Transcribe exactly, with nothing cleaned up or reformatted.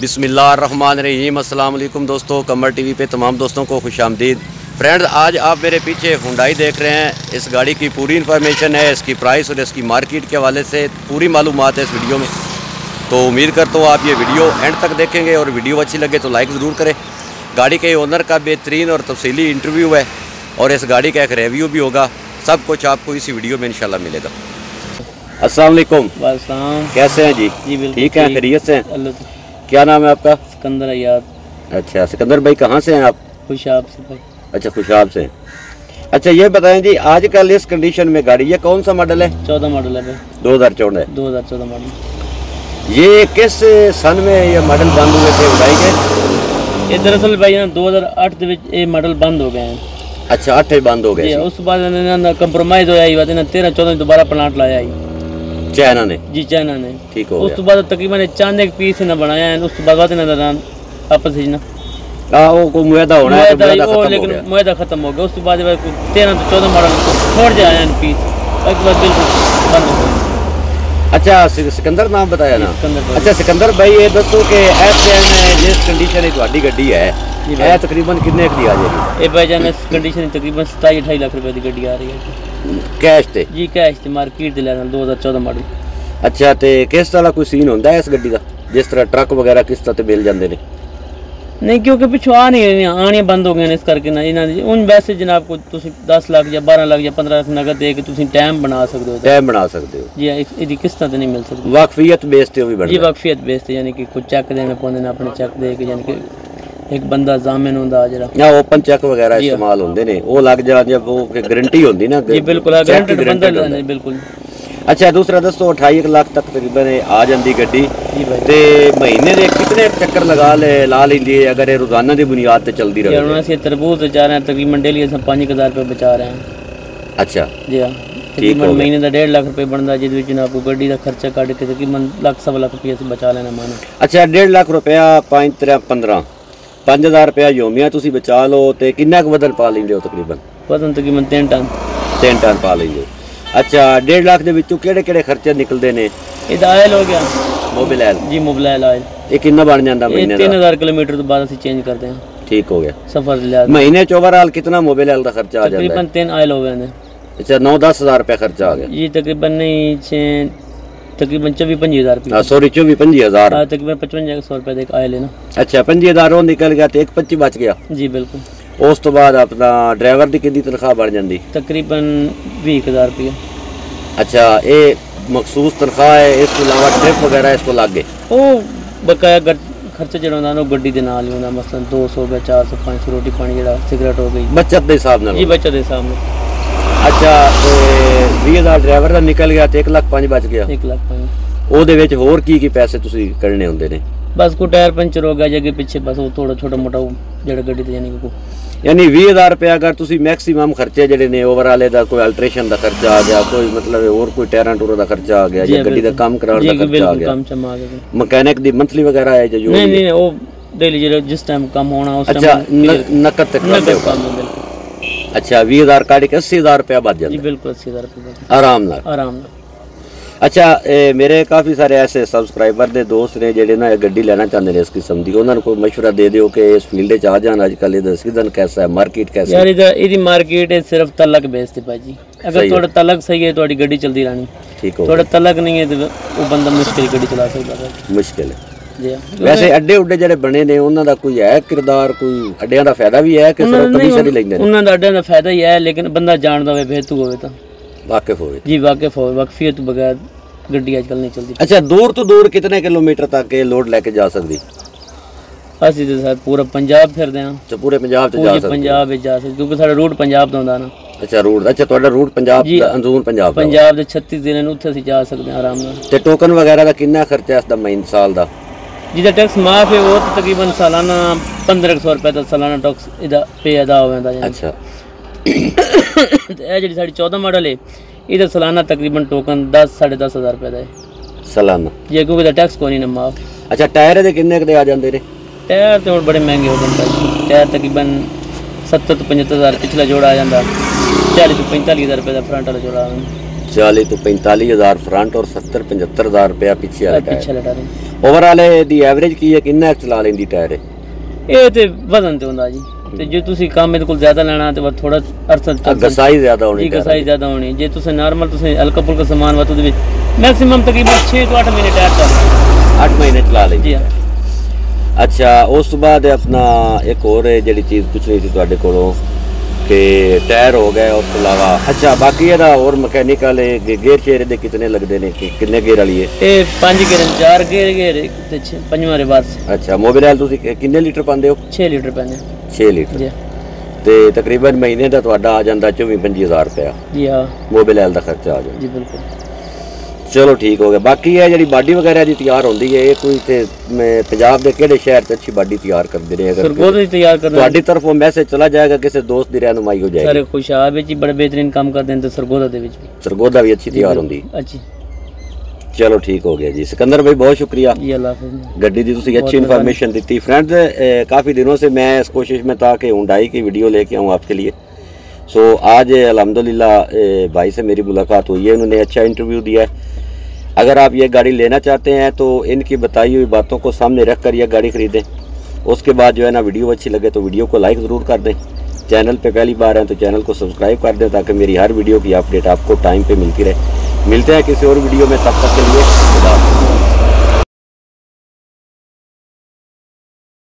बिस्मिल्लाहिर्रहमानिर्रहीम। अस्सलाम वालेकुम दोस्तों, कमर टीवी पे तमाम दोस्तों को खुशामदीद। फ्रेंड्स, आज आप मेरे पीछे हुंडई देख रहे हैं। इस गाड़ी की पूरी इन्फॉर्मेशन है, इसकी प्राइस और इसकी मार्केट के हवाले से पूरी मालूमात है इस वीडियो में। तो उम्मीद करता हूँ आप ये वीडियो एंड तक देखेंगे और वीडियो अच्छी लगे तो लाइक ज़रूर करें। गाड़ी के ओनर का बेहतरीन और तफसीली इंटरव्यू है और इस गाड़ी का एक रिव्यू भी होगा। सब कुछ आपको इसी वीडियो में इंशाल्लाह मिलेगा। अस्सलाम वालेकुम। कैसे हैं जी? जी ठीक है, खैरियत से हैं? क्या नाम है आपका? सिकंदर अयाद। अच्छा सिकंदर भाई, कहाँ से हैं आप? खुशाब से भाई। अच्छा खुशाब से। अच्छा ये बताएं जी, आजकल इस कंडीशन में गाड़ी ये कौन सा मॉडल है? चौदह मॉडल है भाई। दो हज़ार चौदह दो हज़ार चौदह मॉडल। ये किस सन में ये मॉडल बंद हुए थे उड़ाई के? ये दरअसल भाई ना दो हज़ार आठ ये मॉडल बंद हो गए हैं। अच्छा आठ बंद हो गए। उस बाद कंप्रोमाइज होया, तेरह चौदह दोबारा प्लांट लाया चाइना ने। जी चाइना ने। ठीक हो उस तो बाद तकरीबन चांदे के पीस ना बनाया है। उस तो बाद आपस में ना आ वो को मुआदा होना है, मुआदा वो लेकिन मुआदा खत्म हो गया। उस तो बाद तेरह तो चौदह मॉडल छोड़ जाए हैं पीस, उसके बाद बिल्कुल बंद हो गया। अच्छा सिकंदर नाम बताया ना? अच्छा सिकंदर भाई ये दसो कि एस टाइम जिस कंडीशन में तुम्हारी गड्डी है ये तकरीबन कितने की आ जाएगी? ये भाई जान इस कंडीशन तकरीबन सताई अठाई लाख रुपए की गड्डी आ रही है कैश ते? जी कैश ते मार्केट दे लेना दो हज़ार चौदह मॉडल। अच्छा ते किस तरह कोई सीन होंदा है इस गड्डी दा, जिस तरह ट्रक वगैरह किस तरह ते मिल जांदे ने? नहीं क्योंकि पिछू आ नहीं आने बंद हो गए ने, इस करके ना इन्हां दी उन वैसे जनाब को तुसी दस लाख या बारह लाख या पंद्रह लाख नगद दे के तुसी टाइम बना सकते हो। टाइम बना सकते हो जी, इसकी किस्तां ते नहीं मिल सकती। वाकफियत बेस ते भी बनदा जी, वाकफियत बेस ते यानी कि कुछ चेक देने पौंदे ने, अपने चेक दे के यानी कि एक बंदा जामिन होंदा जेड़ा या ओपन चेक वगैरह इस्तेमाल होंदे ने वो लग जा जब वो गारंटी होंदी ना। जी बिल्कुल गारंटेड बंदा नहीं बिल्कुल। अच्छा दूसरा दोस्तों अठाई लाख तक तकरीबन आ जाती गड्डी ते महीने दे कितने चक्कर लगा ले ला लेंदी है अगर ये रोजाना की बुनियाद पे चलती रहे? यार ਅਸੀਂ तरबूज बचा रहे हैं तकरीबन डेली ਅਸੀਂ पाँच हज़ार रुपए बचा रहे हैं। अच्छा जी हां, तकरीबन महीने ਦਾ डेढ़ लाख रुपए बनदा जिस ਵਿੱਚ ना आपको गड्डी ਦਾ खर्चा ਕੱਢ ਕੇ तकरीबन लाख सवा लाख रुपए ਅਸੀਂ बचा लेना मानो। अच्छा डेढ़ लाख रुपया पाँच त्रै पंद्रह पाँच हज़ार रुपया योमिया तुसी बचा लो ते कितना क वजन पा लेंदे हो? तकरीबन वजन तकरीबन तीन टन तीन टन पा लेंदे। अच्छा डेढ़ लाख ਦੇ ਵਿੱਚੋਂ ਕਿਹੜੇ ਕਿਹੜੇ ਖਰਚੇ ਨਿਕਲਦੇ ਨੇ? ਇਹਦਾ ਆਇਲ ਹੋ ਗਿਆ, ਮੋਬਾਈਲ ਆਇਲ। ਜੀ ਮੋਬਾਈਲ ਆਇਲ। ਇਹ ਕਿੰਨਾ ਬਣ ਜਾਂਦਾ ਮਹੀਨੇ ਦਾ? तीन हज़ार किलोमीटर ਤੋਂ ਬਾਅਦ ਅਸੀਂ ਚੇਂਜ ਕਰਦੇ ਹਾਂ। ठीक हो गया। सफर लिया महीने च ओवरऑल कितना मोबाइल आयल का खर्चा आ जाता है? तकरीबन तीन आयल हो गए हैं। अच्छा नौ दस हज़ार रुपया खर्चा आ गया जी तकरीबन नहीं छः तकरीबन चौबीस पंजी हज़ार रुपये। सॉरी चौबीस पंजी हज़ार तकरीबन पचवंजा सौ रुपये एक आयल है ना। अच्छा पंजी हज़ार वो निकल गया तो एक पच्ची बच गया। जी बिल्कुल। उस तो बाद अपना ड्राइवर की कितनी तनख्वाह बढ़ जाती? तकरीबन बीस हज़ार रुपये। अच्छा ये मखसूस तनख्वाह है, इसके अलावा ट्रिप वगैरह इसको लग गए? वो बकाया खर्चा जो होंदा गड्डी दे नाल ही होंदा, मसलन दो सौ रुपये चार सौ पाँच सौ रोटी पानी जो सिगरेट हो गई बचत के हिसाब नाल। जी बचत के हिसाब नाल। अच्छा तो बीस हज़ार ड्राइवर का निकल गया तो एक लाख पाँच बच गया। एक लाख पाँच ਉਹਦੇ ਵਿੱਚ ਹੋਰ ਕੀ ਕੀ ਪੈਸੇ ਤੁਸੀਂ ਕਰਨੇ ਹੁੰਦੇ ਨੇ? बस को टायर पंचर हो गया जगह पीछे बस वो थोड़ा छोटा मोटा जेड़ा गड्डी ते यानी को यानी बीस हज़ार रुपया अगर तुसी मैक्सिमम खर्चे जेडे ने ओवरऑल दा कोई अल्ट्रेशन दा खर्चा आ गया, कोई मतलब और कोई टायरां टूरां दा खर्चा आ गया या गड्डी दा काम कराने दा खर्चा आ गया, काम चमा आ गया, मैकेनिक दी मंथली वगैरह है जो? नहीं नहीं वो डेली जेड़ा जिस टाइम काम होना उस टाइम। अच्छा नकद तक नकद काम है बिल्कुल। अच्छा बीस हज़ार काट के अस्सी हज़ार रुपया बच जाता? जी बिल्कुल अस्सी हज़ार रुपया आराम नाल आराम नाल। अच्छा ए, मेरे काफ़ी सारे ऐसे सब्सक्राइबर दे दोस्त ने जेडे ना गड्डी लेना चाहते हैं इस किस्म की, उन्होंने कोई मशवरा दे दियो कि इस फील्ड च आ जान आजकल इधर सीजन कैसा है, मार्केट कैसा है? यार इधर इदी मार्केट है सिर्फ तलक बेस ते भाजी। अगर थोड़ा तलक सही है थोड़ी गड्डी चलती रहनी। ठीक हो। थोड़ा तलक नहीं है तो वो बंदा मुश्किल गड्डी चला सकता है। मुश्किल है जी। वैसे अड्डे उड्डे जेडे बने ने उन्हां दा कोई है किरदार, कोई अड्डियां दा फायदा भी है कि सिर्फ कमीशन ही लेंदे ने? उन्हां दा अड्डियां दा फायदा ही है लेकिन बंदा जानदा होवे बेहतू होवे तां वाकिफ होवे। जी वाकिफ होवे, वाकफियत बगैर गड्डी आजकल नहीं चलती। अच्छा दूर तो दूर कितने किलोमीटर तक ये लोड लेके जा सकती? ਅਸੀਂ ਤੇ ਸਰ ਪੂਰਾ ਪੰਜਾਬ ਫਿਰਦੇ ਆਂ। ਤੇ ਪੂਰੇ ਪੰਜਾਬ ਚ ਜਾ ਸਕਦੇ? ਪੰਜਾਬ ਵਿੱਚ ਜਾ ਸਕਦੇ ਕਿਉਂਕਿ ਸਾਡਾ ਰੂਟ ਪੰਜਾਬ ਤੋਂ ਆਉਂਦਾ ਨਾ। ਅੱਛਾ ਰੂਟ, ਅੱਛਾ ਤੁਹਾਡਾ ਰੂਟ ਪੰਜਾਬ ਦਾ ਅੰਦਰੂਨ ਪੰਜਾਬ ਦਾ? ਪੰਜਾਬ ਦੇ ਛੱਤੀ ਜ਼ਿਲ੍ਹੇ ਨੂੰ ਉੱਥੇ ਅਸੀਂ ਜਾ ਸਕਦੇ ਹਾਂ ਆਰਾਮ ਨਾਲ। ਤੇ ਟੋਕਨ ਵਗੈਰਾ ਦਾ ਕਿੰਨਾ ਖਰਚਾ ਇਸ ਦਾ ਮਹੀਨੇ ਸਾਲ ਦਾ? ਜਿਹਦਾ ਟੈਕਸ ਮਾਫ ਹੈ ਉਹ ਤਕਰੀਬਨ ਸਾਲਾਨਾ पंद्रह सौ रुपए ਦਾ ਸਾਲਾਨਾ ਟੈਕਸ ਇਹਦਾ ਪੇ ਅਦਾ ਹੋ ਜਾਂਦਾ ਹੈ। ਅੱਛਾ ਤੇ ਇਹ ਜਿਹੜੀ ਸਾਡੀ चौदह ਮਾਡਲ ਹੈ ਇਹਦਾ ਸਾਲਾਨਾ ਤਕਰੀਬਨ ਟੋਕਨ दस साढ़े दस हज़ार रुपए ਦਾ ਹੈ ਸਾਲਾਨਾ ਜੇ ਕਿਉਂਕਿ ਦਾ ਟੈਕਸ ਕੋਈ ਨਹੀਂ ਨਾ ਮਾਫ। ਅੱਛਾ ਟਾਇਰ ਦੇ ਕਿੰਨੇ ਕੁ ਆ ਜਾਂਦੇ ਨੇ? टायर तो बड़े महंगे हो गए भाई। टायर तकरीबन सत्तर तो पचहत्तर हज़ार पिछला जोड़ा आ जाता, चालीस तो पैंतालीस हज़ार रुपये का फ्रंट वाला जोड़ा। चालीस तो पैंतालीस हज़ार फ्रंट और सत्तर पचहत्तर हज़ार रुपया पीछे वाला टायर। ओवरऑल दी एवरेज की है, कितना चला लेंदी टायर? ये ते वजन ते हुंदा जी, ते जे तुसी काम इहदे कोल ज्यादा लेना ते थोड़ा अरसा चल गसाई ज्यादा होनी, गसाई ज्यादा होनी। जे तुसी नॉर्मल तुसी हल्का फुल्का सामान वा तो मैक्सिमम तकरीबन छह तो आठ महीने टायर चल आठ महीने चला लेंदी जी। अच्छा, उस बाद अपना एक और जिहड़ी चीज़ पुछनी सी तुहाडे कोलों कि टायर हो गए, उस अलावा अच्छा बाकी ਇਹਦਾ और मैकेनिकल गेयर शेयर दे कितने लगते हैं, कि कितने गेयर वाली है? ये पांच गेयर चार गेयर गेयर ते पंजवां रिवर्स। अच्छा, मोबिल तुसी कितने लीटर पाते हो? छह लीटर पाने। छह लीटर जी। ते तकरीबन महीने का तुहाडा आ जांदा चौबीस पंजी हज़ार रुपया जी। हाँ, मोबिल दा खर्चा आ जाए जी बिल्कुल। चलो ठीक हो गया। बाकी है जी बाडी वगैरह की तैयार होती है, ये कोई ते पंजाब के किहड़े शहर से अच्छी बाडी तैयार करते हैं? अगर सरगोदा तैयार करना तुहाडी तरफों मैसेज चला जाएगा, किसी दोस्त की रहनुमाई हो जाएगी? सारे खुशाब विच बड़े बेहतरीन काम करते हैं, तो सरगोदा दे विच सरगोदा भी अच्छी तैयार होती है। अच्छी। चलो ठीक हो गया जी। सिकंदर भाई बहुत शुक्रिया जी, अल्लाह हाफिज़। गड्डी दी तुसी अच्छी इन्फॉर्मेशन दी। फ्रेंड्स, काफ़ी दिनों से मैं इस कोशिश में था कि हुंडई की वीडियो लेके आऊँ आपके लिए। सो आज अल्हम्दुलिल्लाह भाई से मेरी मुलाकात हुई है, उन्होंने अच्छा इंटरव्यू दिया है। अगर आप ये गाड़ी लेना चाहते हैं तो इनकी बताई हुई बातों को सामने रख कर यह गाड़ी ख़रीदें। उसके बाद जो है ना, वीडियो अच्छी लगे तो वीडियो को लाइक ज़रूर कर दें। चैनल पे पहली बार हैं तो चैनल को सब्सक्राइब कर दें, ताकि मेरी हर वीडियो की अपडेट आपको टाइम पे मिलती रहे। मिलते हैं किसी और वीडियो में, तब तक के लिए खुदा हाफ़िज़।